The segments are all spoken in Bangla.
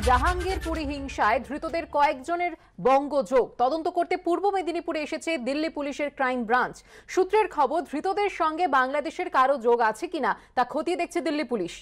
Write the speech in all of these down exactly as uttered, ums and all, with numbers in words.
জাহাঙ্গীরপুরী হিংসায় ধৃতদের কয়েকজনের বঙ্গযোগ তদন্ত করতে পূর্ব মেদিনীপুরে এসেছে দিল্লি পুলিশের ক্রাইম ব্রাঞ্চ। সূত্রের খবর, ধৃতদের সঙ্গে বাংলাদেশের কারো যোগ আছে কিনা তা খতিয়ে দেখছে দিল্লি পুলিশ।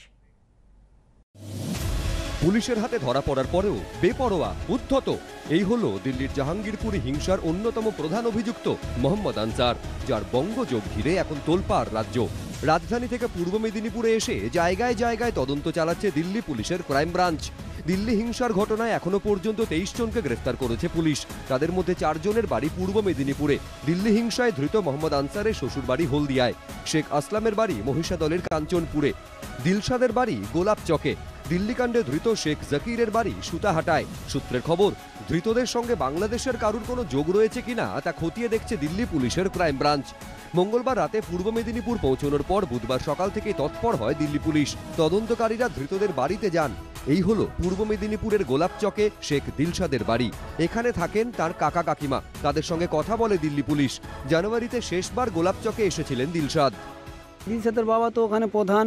পুলিশের হাতে ধরা পড়ার পরেও বেপরোয়া, উদ্ধত, এই হলো দিল্লির জাহাঙ্গীরপুরী হিংসার অন্যতম প্রধান অভিযুক্ত মোহাম্মদ আনসার, যার বঙ্গযোগ ঘিরে এখন তোলপাড় রাজ্য। রাজধানী থেকে পূর্ব মেদিনীপুরে এসে জায়গায় জায়গায় তদন্ত চালাচ্ছে দিল্লি পুলিশের ক্রাইম ব্রাঞ্চ। দিল্লি হিংসার ঘটনায় এখনো পর্যন্ত তেইশ জনকে গ্রেফতার করেছে পুলিশ। তাদের মধ্যে চারজনের বাড়ি পূর্ব মেদিনীপুরে। দিল্লি হিংসায় ধৃত মোহাম্মদ আনসারের শ্বশুর বাড়ি হলদিয়ায়, শেখ আসলামের বাড়ি মহিষাদলের কাঞ্চনপুরে, দিলশাদের বাড়ি গোলাপচকে, দিল্লিকাণ্ডে ধৃত শেখ জাকিরের বাড়ি সুতাহাটায়। সূত্রের খবর, ধৃতদের সঙ্গে বাংলাদেশের কারুর কোনো যোগ রয়েছে কিনা তা খতিয়ে দেখছে দিল্লি পুলিশের ক্রাইম ব্রাঞ্চ। মঙ্গলবার রাতে পূর্ব মেদিনীপুর পৌঁছানোর পর বুধবার সকাল থেকে তৎপর হয় দিল্লি পুলিশ। তদন্তকারীরা ধৃতদের বাড়িতে যান। এই হলো পূর্ব মেদিনীপুরের গোলাপচকে শেখ দিলশাদের বাড়ি। এখানে থাকেন তার কাকা কাকিমা। তাদের সঙ্গে কথা বলে দিল্লি পুলিশ। জানুয়ারিতে শেষবার গোলাপচকে এসেছিলেন দিলশাদ। দিলশাদের বাবা তো ওখানে প্রধান,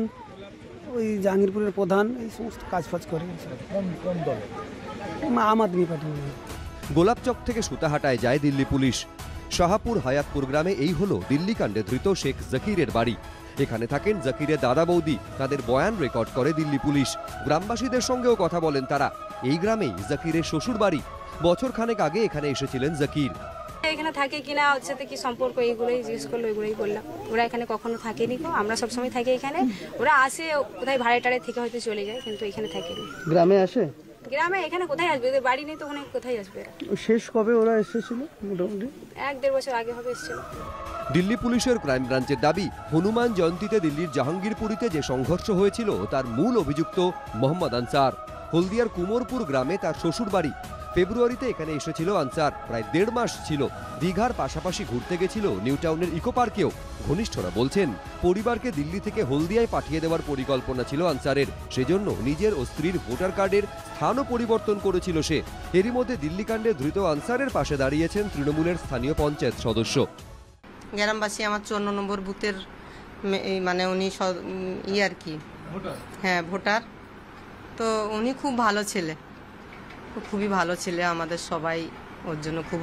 ওই জাহাঙ্গীরপুরের প্রধান, এই সমস্ত কাজ ফাজ করে। কোন দলে? আম আদমি পার্টি। গোলাপচক থেকে সুতাহাটায় যায় দিল্লি পুলিশ। শাহাপুর হায়াতপুর গ্রামে এই হলো দিল্লিকাণ্ডে ধৃত শেখ জাকিরের বাড়ি। এখানে থাকেন জাকিরের দাদা বৌদি। তাদের বয়ান রেকর্ড করে দিল্লি পুলিশ। গ্রামবাসীদের সঙ্গেও কথা বলেন তারা। এই গ্রামেই জাকিরের শ্বশুর বাড়ি। বছর খানেক আগে এখানে এসেছিলেন জাকির। এখানে থাকে কিনা, ওর সাথে কি সম্পর্ক, এইগুলোই জিজ্ঞেস করলো, এগুলোই বললাম। ওরা এখানে কখনো থাকেনি, আমরা সবসময় থাকি এখানে। ওরা আসে কোথায় ভাড়া টাড়ে থেকে হয়তো চলে যায়, কিন্তু এখানে থাকেনি। গ্রামে আসে? গ্রামে এখানে কোথায় আসবে, ওদের বাড়ি নেই তো ওখানে কোথায় আসবে। শেষ কবে ওরা এসেছিল? মোটামুটি এক দেড় বছর আগে হবে এসেছিল। দিল্লি পুলিশের ক্রাইম ব্রাঞ্চের দাবি, হনুমান জয়ন্তীতে দিল্লির জাহাঙ্গীরপুরীতে যে সংঘর্ষ হয়েছিল তার মূল অভিযুক্ত মোহাম্মদ আনসার। হলদিয়ার কুমোরপুর গ্রামে তার শ্বশুর বাড়ি। ফেব্রুয়ারিতে এখানে এসেছিল আনসার। প্রায় দেড় মাস ছিল। দীঘার পাশাপাশি ঘুরতে গেছিল নিউ টাউনের ইকো পার্কেও। ঘনিষ্ঠরা বলছেন, পরিবারকে দিল্লি থেকে হলদিয়ায় পাঠিয়ে দেওয়ার পরিকল্পনা ছিল আনসারের। সেজন্য নিজের ও স্ত্রীর ভোটার কার্ডের স্থানও পরিবর্তন করেছিল সে। এরই মধ্যে দিল্লিকাণ্ডে ধৃত আনসারের পাশে দাঁড়িয়েছেন তৃণমূলের স্থানীয় পঞ্চায়েত সদস্য। গ্রামবাসী আমার চুয়ান্ন নম্বর বুথের মানে উনি ই আর কি, হ্যাঁ ভোটার। তো উনি খুব ভালো ছেলে, খুবই ভালো ছেলে। আমাদের সবাই ওর জন্য খুব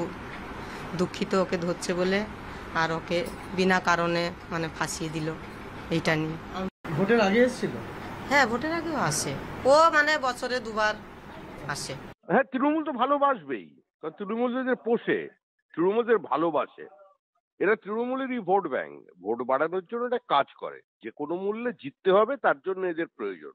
দুঃখিত ওকে ধরছে বলে, আর ওকে বিনা কারণে মানে ফাঁসিয়ে দিল এইটা নিয়ে। ভোটের আগে এসেছিল? হ্যাঁ ভোটের আগেও আসে ও, মানে বছরে দুবার আসে। হ্যাঁ, তৃণমূল তো ভালোবাসবেই, কারণ তৃণমূলদের পোষে, তৃণমূলদের ভালোবাসে। এরা তৃণমূলেরই ভোট ব্যাংক। ভোট বাড়ানোর জন্য এটা কাজ করে। যে কোনো মূল্যে জিততে হবে, তার জন্য এদের প্রয়োজন।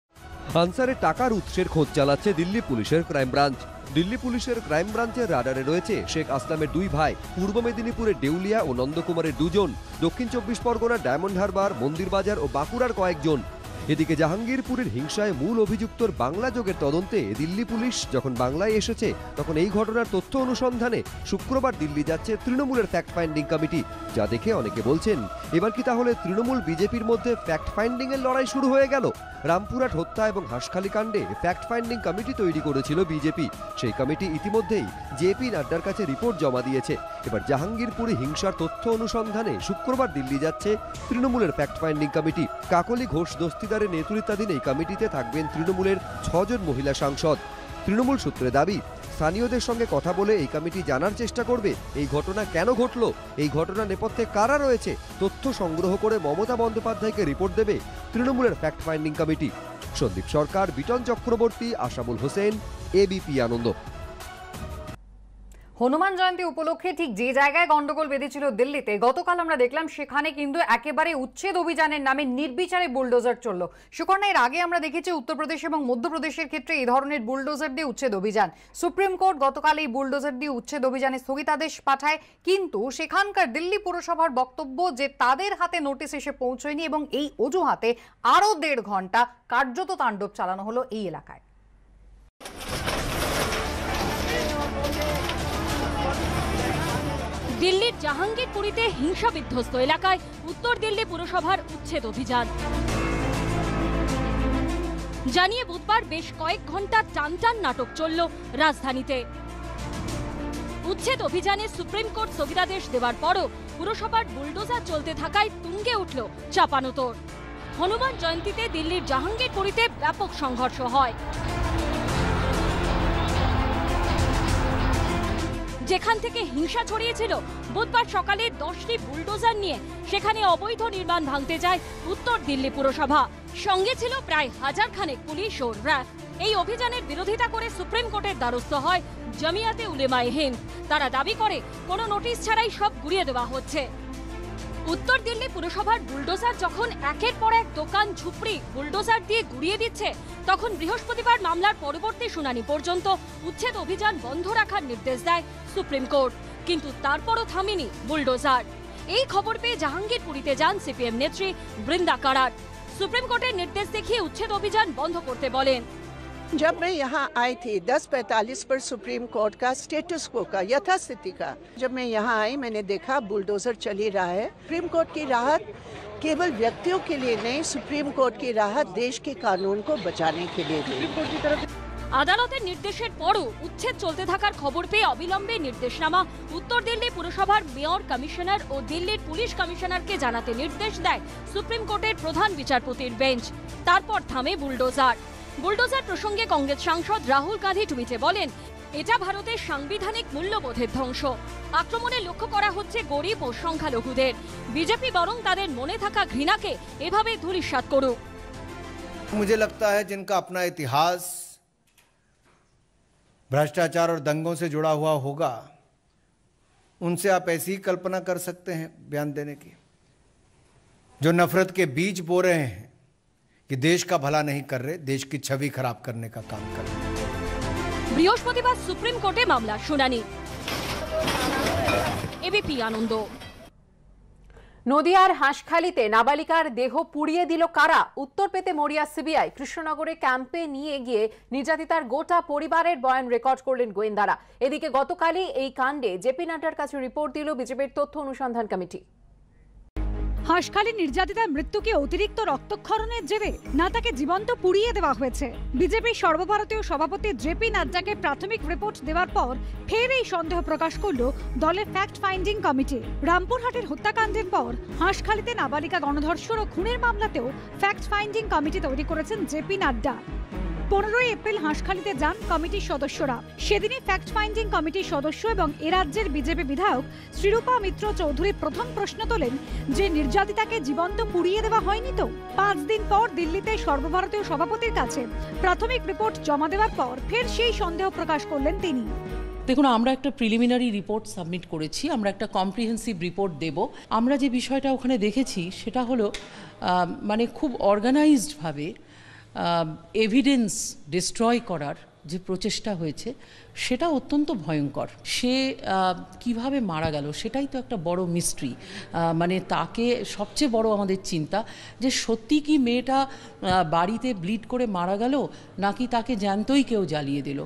আনসারের টাকার উৎসের খোঁজ চালাচ্ছে দিল্লি পুলিশের ক্রাইম ব্রাঞ্চ। দিল্লি পুলিশের ক্রাইম ব্রাঞ্চের রাডারে রয়েছে শেখ আসলামের দুই ভাই, পূর্ব মেদিনীপুরের দেউলিয়া ও নন্দকুমারের দুজন, দক্ষিণ চব্বিশ পরগনার ডায়মন্ড হারবার, মন্দিরবাজার ও বাঁকুড়ার কয়েকজন। এদিকে জাহাঙ্গীরপুরের হিংসায় মূল অভিযুক্তর বাংলা যোগের তদন্তে দিল্লি পুলিশ যখন বাংলায় এসেছে, তখন এই ঘটনার তথ্য অনুসন্ধানে শুক্রবার দিল্লি যাচ্ছে তৃণমূলের ফ্যাক্ট ফাইন্ডিং কমিটি। যা দেখে অনেকে বলছেন, এবার কি তাহলে তৃণমূল বিজেপির মধ্যে ফ্যাক্ট ফাইন্ডিং এর লড়াই শুরু হয়ে গেল? রামপুরহাট হত্যা এবং হাঁসখালি কাণ্ডে ফ্যাক্ট ফাইন্ডিং কমিটি তৈরি করেছিল বিজেপি। সেই কমিটি ইতিমধ্যেই জেপি নাড্ডার কাছে রিপোর্ট জমা দিয়েছে। এবার জাহাঙ্গীরপুরী হিংসার তথ্য অনুসন্ধানে শুক্রবার দিল্লি যাচ্ছে তৃণমূলের fact finding committee. Kakoli Ghosh দস্তিদারের নেতৃত্বাধীন এই কমিটিতে থাকবেন তৃণমূলের ছজন মহিলা সাংসদ। তৃণমূল সূত্রে দাবি, স্থানীয়দের সঙ্গে কথা বলে এই কমিটি জানার চেষ্টা করবে এই ঘটনা কেন ঘটল, এই ঘটনা নেপথ্যে কারা রয়েছে। তথ্য সংগ্রহ করে মমতা বন্দ্যোপাধ্যায়কে রিপোর্ট দেবে তৃণমূলের fact finding committee. Sandip Sarkar, Biton Chakraborty, Ashamul Hossain, ABP Ananda. Hanuman Jayanti উপলক্ষে ঠিক যে জায়গায় গন্ডগোল বেঁধেছিল দিল্লিতে, গতকাল আমরা দেখলাম সেখানে কিন্তু একেবারে উচ্ছেদ অভিযানের নামে নির্বিচারে বুলডোজার চলল। সুকর্ণা, এর আগে আমরা দেখেছি উত্তরপ্রদেশ এবং মধ্যপ্রদেশের ক্ষেত্রে এই ধরনের বুলডোজার দিয়ে উচ্ছেদ অভিযান। সুপ্রিম কোর্ট গতকাল এই বুলডোজার দিয়ে উচ্ছেদ অভিযানে স্থগিতাদেশ পাঠায়, কিন্তু সেখানকার দিল্লি পুরসভার বক্তব্য যে তাদের হাতে নোটিশ এসে পৌঁছয়নি এবং এই অজুহাতে আরও দেড় ঘন্টা কার্যত তাণ্ডব চালানো হলো এই এলাকায়। দিল্লির জাহাঙ্গীরপুরীতে হিংসা বিধ্বস্ত এলাকায় উত্তর দিল্লি পুরসভার উচ্ছেদ অভিযান জানিয়ে বুধবার বেশ কয়েক ঘন্টা টানটান নাটক চলল রাজধানীতে। উচ্ছেদ অভিযানে সুপ্রিম কোর্ট স্থগিতাদেশ দেওয়ার পরও পুরসভার বুলডোজার চলতে থাকায় তুঙ্গে উঠল চাপানোতর। হনুমান জয়ন্তীতে দিল্লির জাহাঙ্গীরপুরীতে ব্যাপক সংঘর্ষ হয়। যেখান থেকে হিংসা ছড়িয়েছিল, বুধবার সকালে দশটি বুলডোজার নিয়ে সেখানে অবৈধ নির্মাণ ভাঙতে যায় উত্তর দিল্লি পুরসভা। সঙ্গে ছিল প্রায় হাজার খানেক পুলিশ ও র্যাব। এই অভিযানের বিরোধিতা করে সুপ্রিম কোর্টের দ্বারস্থ হয় জামিয়াতে উলেমায়ে হিন্দ। তারা দাবি করে কোনো নোটিশ ছাড়াই সব গুড়িয়ে দেওয়া হচ্ছে। উত্তর দিল্লি পুরসভার বুলডোজার যখন একের পর এক দোকান ঝুপড়ি বুলডোজার দিয়ে গুড়িয়ে দিচ্ছে, তখন বৃহস্পতিবার মামলার পরবর্তী শুনানি পর্যন্ত উচ্ছেদ অভিযান বন্ধ রাখার নির্দেশ দেয় সুপ্রিম কোর্ট। কিন্তু তারপরও থামেনি বুলডোজার। এই খবর পেয়ে জাহাঙ্গীরপুরীতে যান সিপিএম নেত্রী বৃন্দা কারাট। সুপ্রিম কোর্টের নির্দেশ দেখিয়ে উচ্ছেদ অভিযান বন্ধ করতে বলেন। जब मैं यहाँ आई थी दस पैंतालीस पर सुप्रीम कोर्ट का स्टेटस को का यथास्थिति का जब मैं यहाँ आई मैंने देखा बुलडोजर चल ही रहा है। सुप्रीम कोर्ट की राहत केवल व्यक्तियों के लिए नहीं, सुप्रीम कोर्ट की राहत देश के कानून को बचाने के लिए दी। আদালতের নির্দেশের পরও উচ্ছেদ চলতে থাকার খবর পেয়ে অবিলম্বে নির্দেশনামা উত্তর দিল্লি পুরসভার মেয়র, কমিশনার ও দিল্লির পুলিশ কমিশনারকে জানাতে নির্দেশ দেয় সুপ্রিম কোর্টের প্রধান বিচারপতির বেঞ্চ। তারপর থামে বুলডোজার। বুলডোজার প্রসঙ্গে কংগ্রেস সাংসদ রাহুল গান্ধী টুইটে বলেন, এটা ভারতের সাংবিধানিক মূল্যবোধের ধ্বংস। আক্রমণে লক্ষ্য করা হচ্ছে গরিব ও সংখ্যালঘুদের। বিজেপি বরং তাদের মনে থাকা ঘৃণাকে এভাবে ধূলিসাৎ করুক। मुझे लगता है जिनका अपना इतिहास भ्रष्टाचार और दंगों से जुड़ा हुआ होगा, उनसे आप ऐसी ही कल्पना कर सकते हैं बयान देने की, जो नफरत के बीज बो रहे हैं कि देश का भला नहीं कर रहे, देश की छवि खराब करने का काम कर रहे हैं। বৃহস্পতিবার সুপ্রিম কোর্টে মামলার শুনানি। এবিপি আনন্দ। নদিয়ার হাঁসখালিতে নাবালিকার দেহ পুড়িয়ে দিল কারা? উত্তর পেতে মরিয়া সিবিআই। কৃষ্ণনগরে ক্যাম্পে নিয়ে গিয়ে নির্যাতিতার গোটা পরিবারের বয়ান রেকর্ড করলেন গোয়েন্দারা। এদিকে গতকালই এই কাণ্ডে জেপি নাড্ডার কাছে রিপোর্ট দিল বিজেপির তথ্য অনুসন্ধান কমিটি। হাঁসখালি নির্যাতিতার মৃত্যুকে অতিরিক্ত রক্তক্ষরণের জেরে না তাকে জীবন্ত পুড়িয়ে দেওয়া হয়েছে। বিজেপির সর্বভারতীয় সভাপতি জেপি নাড্ডাকে প্রাথমিক রিপোর্ট দেওয়ার পর ফের এই সন্দেহ প্রকাশ করল দলের ফ্যাক্ট ফাইন্ডিং কমিটি। রামপুরহাটের হত্যাকাণ্ডের পর হাঁসখালিতে নাবালিকা গণধর্ষণ ও খুনের মামলাতেও ফ্যাক্ট ফাইন্ডিং কমিটি তৈরি করেছেন জেপি নাড্ডা। পনেরোই এপ্রিল হাঁসখালিতে যান কমিটির সদস্যরা। সেদিনই ফ্যাক্ট ফাইন্ডিং কমিটির সদস্য এবং এ রাজ্যের বিজেপি বিধায়ক শ্রীরূপা মিত্র চৌধুরী প্রথম প্রশ্ন তোলেন যে নির্যাতিতাকে জীবন্ত পুড়িয়ে দেওয়া হয়নি তো? পাঁচ দিন পর দিল্লিতে সর্বভারতীয় সভাপতির কাছে প্রাথমিক রিপোর্ট জমা দেওয়ার পর ফের সেই সন্দেহ প্রকাশ করলেন তিনি। দেখুন, আমরা একটা প্রিলিমিনারি রিপোর্ট সাবমিট করেছি, আমরা একটা কম্প্রিহেন্সিভ রিপোর্ট দেব। আমরা যে বিষয়টা ওখানে দেখেছি সেটা হলো মানে খুব অর্গানাইজডভাবে এভিডেন্স ডিস্ট্রয় করার যে প্রচেষ্টা হয়েছে সেটা অত্যন্ত ভয়ঙ্কর। সে কিভাবে মারা গেল সেটাই তো একটা বড় মিস্ট্রি। মানে তাকে সবচেয়ে বড় আমাদের চিন্তা যে সত্যি কি মেয়েটা বাড়িতে ব্লিড করে মারা গেল নাকি তাকে জ্যান্তই কেউ জ্বালিয়ে দিল।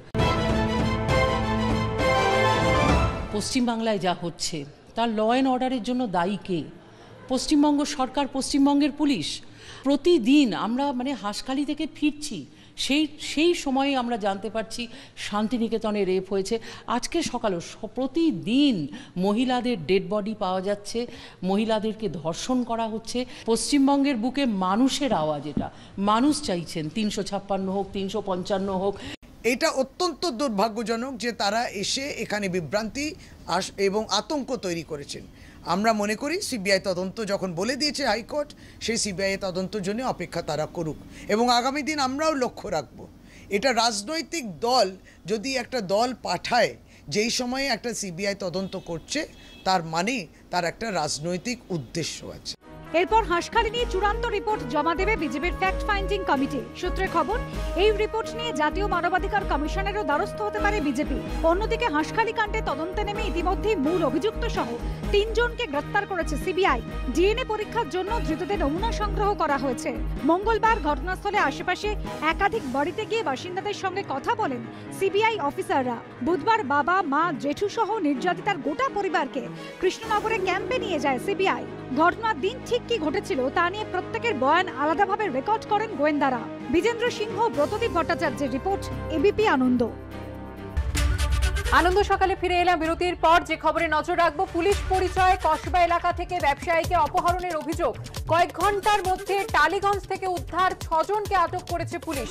পশ্চিমবাংলায় যা হচ্ছে তার ল অ্যান্ড অর্ডারের জন্য দায়ী কে? পশ্চিমবঙ্গ সরকার, পশ্চিমবঙ্গের পুলিশ। প্রতিদিন আমরা মানে হাঁসখালি থেকে ফিরছি, সেই সেই সময়ে আমরা জানতে পারছি শান্তিনিকেতনে রেপ হয়েছে। আজকে সকালেও প্রতিদিন মহিলাদের ডেড বডি পাওয়া যাচ্ছে, মহিলাদেরকে ধর্ষণ করা হচ্ছে। পশ্চিমবঙ্গের বুকে মানুষের আওয়াজ, এটা মানুষ চাইছেন তিনশো ছাপ্পান্ন হোক, তিনশো পঞ্চান্ন হোক। এটা অত্যন্ত দুর্ভাগ্যজনক যে তারা এসে এখানে বিভ্রান্তি এবং আতঙ্ক তৈরি করেছেন। আমরা মনে করি সিবিআই তদন্ত যখন বলে দিয়েছে হাইকোর্ট, সেই সিবিআই তদন্তের জন্য অপেক্ষা তারা করুক এবং আগামী দিন আমরাও লক্ষ্য রাখব। এটা রাজনৈতিক দল যদি একটা দল পাঠায় যেই সময়ে একটা সিবিআই তদন্ত করছে, তার মানে তার একটা রাজনৈতিক উদ্দেশ্য আছে। এরপর হাঁসখালি নিয়ে চূড়ান্ত রিপোর্ট জমা দেবে বিজেপির ফ্যাক্ট ফাইন্ডিং কমিটি। সূত্রে খবর, এই রিপোর্ট নিয়ে জাতীয় মানবাধিকার কমিশনেরও দ্বারস্থ হতে পারে বিজেপি। অন্যদিকে হাঁসখালি কাণ্ডে তদন্তে নেমে ইতিমধ্যেই মূল অভিযুক্ত সহ তিনজনকে গ্রেফতার করেছে সিবিআই। ডিএনএ পরীক্ষার জন্য ধৃতদের নমুনা সংগ্রহ করা হয়েছে। মঙ্গলবার ঘটনাস্থলে আশেপাশে একাধিক বাড়িতে গিয়ে বাসিন্দাদের সঙ্গে কথা বলেন সিবিআই অফিসাররা। বুধবার বাবা, মা, জেঠু সহ নির্যাতিতার গোটা পরিবারকে কৃষ্ণনগরে ক্যাম্পে নিয়ে যায় সিবিআই। ঘটনার দিন ঠিক কি ঘটেছিল তা নিয়ে প্রত্যেকের বয়ান আলাদাভাবে রেকর্ড করেন গোয়েন্দারা। বিজেন্দ্র সিংহ, ব্রতদীপ ভট্টাচার্যের রিপোর্ট, এবিপি আনন্দ। আনন্দ সকালে ফিরে এলাম বিরতির পর। যে খবরে নজর রাখবো, পুলিশ পরিচয়ে কসবা এলাকা থেকে ব্যবসায়ীকে অপহরণের অভিযোগ। কয়েক ঘন্টার মধ্যে টালিগঞ্জ থেকে উদ্ধার, ছজনকে আটক করেছে পুলিশ।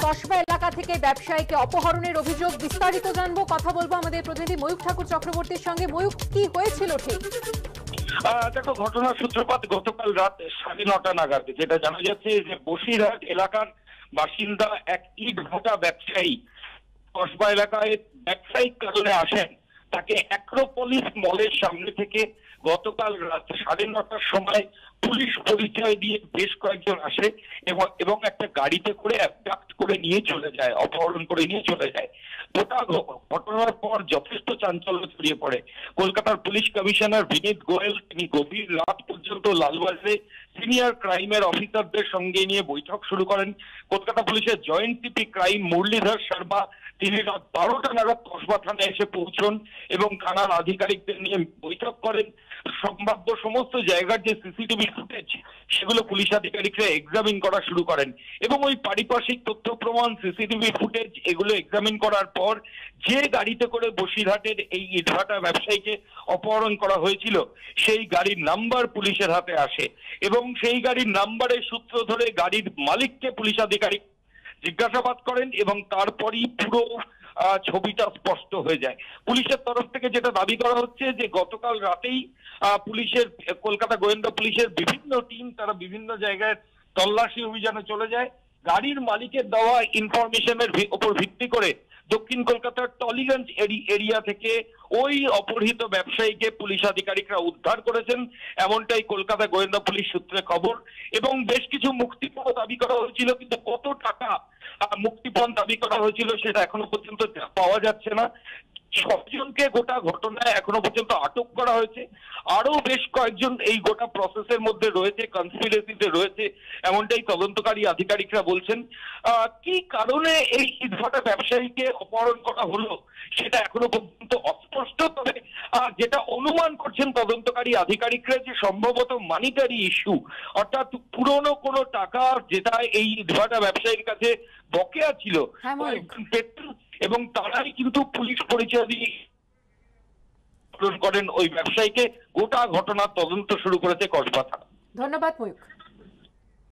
কসবা এলাকা থেকে ব্যবসায়ীকে অপহরণের অভিযোগ। বিস্তারিত জানবো, কথা বলবো আমাদের প্রতিনিধি ময়ূক ঠাকুর চক্রবর্তীর সঙ্গে। ময়ূক, কি হয়েছিল ঠিক? দেখো, ঘটনার সূত্রপাত গতকাল রাত সাড়ে নটা নাগাদ। যেটা জানা যাচ্ছে যে বসিরহাট এলাকার বাসিন্দা এক ইট ভাটা ব্যবসায়ী কসবা এলাকায় ব্যবসায়িক কারণে আসেন। তাকে অ্যাক্রোপলিস মলের সামনে থেকে গতকাল রাত সাড়ে নটার সময় পুলিশ পরিচয় দিয়ে বেশ কয়েকজন আসে এবং এবং একটা গাড়িতে করে অ্যাবডাক্ট করে নিয়ে চলে যায়, অপহরণ করে নিয়ে চলে যায়। গোটা ঘটনার পর যথেষ্ট চাঞ্চল্য ছড়িয়ে পড়ে। কলকাতার পুলিশ কমিশনার বিনীত গোয়েল তিনি গভীর রাত পর্যন্ত লালবাজারে সিনিয়র ক্রাইমের অফিসারদের সঙ্গে নিয়ে বৈঠক শুরু করেন। কলকাতা পুলিশের joint CP crime Muralidhar Sharma তিনি রাত বারোটা নাগাদ কসবা থানায় এসে পৌঁছন এবং থানার আধিকারিকদের নিয়ে বৈঠক করেন। সম্ভাব্য সমস্ত জায়গার যে সিসিটিভি ফুটেজ সেগুলো পুলিশ আধিকারিকরা এক্সামিন করা শুরু করেন এবং ওই পারিপার্শ্বিক তথ্য প্রমাণ, সিসিটিভি ফুটেজ এগুলো এক্সামিন করার পর যে গাড়িতে করে বসিরহাটের এই ইটভাটা ব্যবসায়ীকে অপহরণ করা হয়েছিল সেই গাড়ির নাম্বার পুলিশের হাতে আসে এবং সেই গাড়ির নাম্বারের সূত্র ধরে গাড়ির মালিককে পুলিশ আধিকারিক জিজ্ঞাসাবাদ করেন এবং তারপরই পুরো ছবিটা স্পষ্ট হয়ে যায়। পুলিশের তরফ থেকে যেটা দাবি করা হচ্ছে যে গতকাল রাতেই পুলিশের কলকাতা গোয়েন্দা পুলিশের বিভিন্ন টিম তারা বিভিন্ন জায়গায় তল্লাশি অভিযানে চলে যায়। গাড়ির মালিকের দেওয়া ইনফরমেশনের উপর ভিত্তি করে দক্ষিণ কলকাতার টলিগঞ্জ এরিয়া থেকে ওই অপহৃত ব্যবসায়ীকে পুলিশ আধিকারিকরা উদ্ধার করেছেন, এমনটাই কলকাতা গোয়েন্দা পুলিশ সূত্রে খবর। এবং বেশ কিছু মুক্তিপণ দাবি করা হয়েছিল, কিন্তু কত টাকা মুক্তিপণ দাবি করা হয়েছিল সেটা এখনো পর্যন্ত পাওয়া যাচ্ছে না। ছজনকে গোটা ঘটনায় এখনো পর্যন্ত আটক করা হয়েছে, আরো বেশ কয়েকজন এই গোটা প্রসেসের মধ্যে রয়েছে, কনস্পিরেসিতে রয়েছে, এমনটাই তদন্তকারী আধিকারিকরা বলছেন। কি কারণে এই ইটভাটা ব্যবসায়ীকে অপহরণ করা হলো সেটা এখনো পর্যন্ত অস্পষ্ট, তবে যেটা অনুমান করছেন তদন্তকারী আধিকারিকরা যে সম্ভবত মানিটারি ইস্যু, অর্থাৎ পুরনো কোনো টাকা যেটা এই ইটভাটা ব্যবসায়ীর কাছে বকেয়া ছিল পেট্রোল, এবং তারাই কিন্তু পুলিশ পরিচয় দিয়ে করেন ওই ব্যবসায়ীকে। গোটা ঘটনার তদন্ত শুরু করেছে কসবা থানা। ধন্যবাদ ময়ূক।